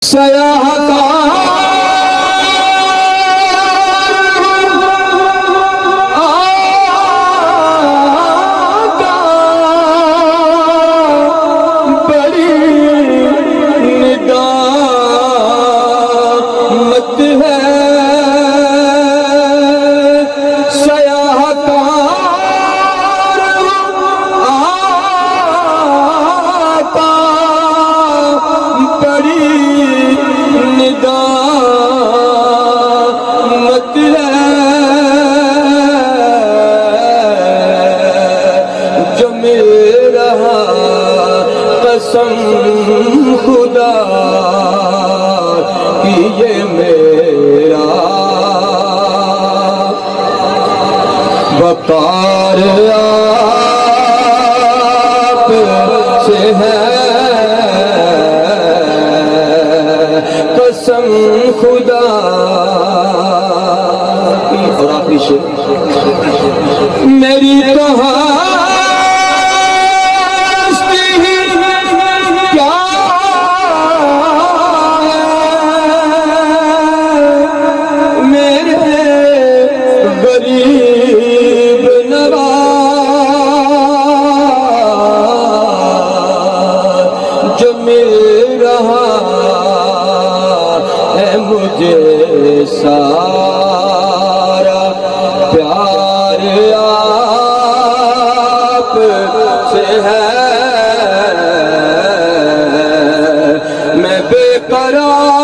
قسم خدا کی یہ میرا وقار آپ سے ہے، قسم خدا کی۔ اور آخری شعر میری کہاں مجھے سارا پیار آپ سے ہے، میں بے قرار